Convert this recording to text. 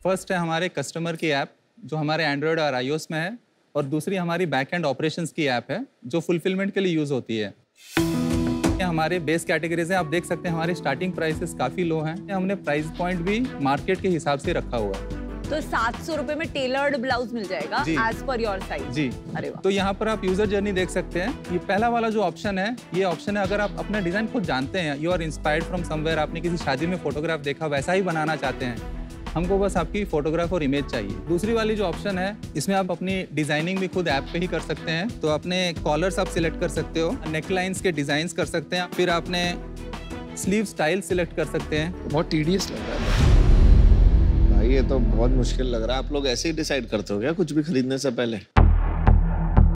First है हमारे customer की ऐप जो हमारे एंड्रॉयड और iOS में है, और दूसरी हमारी बैक एंड ऑपरेशंस की ऐप है जो फुलफिलमेंट के लिए यूज़ होती है। ये हमारे बेस कैटेगरीज हैं, आप देख सकते हैं हमारे स्टार्टिंग प्राइसेस काफ़ी लो हैं। हमने प्राइस पॉइंट भी मार्केट के हिसाब से रखा हुआ है। तो 700 रुपए में टेलर्ड ब्लाउज मिल जाएगा एज पर योर साइज। जी। अरे वाह। तो यहाँ पर आप यूजर जर्नी देख सकते हैं। ये पहला वाला जो ऑप्शन है, ये ऑप्शन है अगर आप अपना डिजाइन खुद जानते हैं, you are inspired from somewhere, आपने किसी शादी में फोटोग्राफ देखा वैसा ही बनाना चाहते हैं, हमको बस आपकी फोटोग्राफ और इमेज चाहिए। दूसरी वाली जो ऑप्शन है, इसमें आप अपनी डिजाइनिंग भी खुद ऐप पे ही कर सकते हैं। तो अपने कॉलर्स आप सिलेक्ट कर सकते हो, नेक लाइन्स के डिजाइन कर सकते हैं, फिर आपने स्लीव स्टाइल सिलेक्ट कर सकते हैं। बहुत टीडियस लग रहा है भाई, ये तो बहुत मुश्किल लग रहा है। आप लोग ऐसे ही डिसाइड करते हो क्या कुछ भी खरीदने से पहले?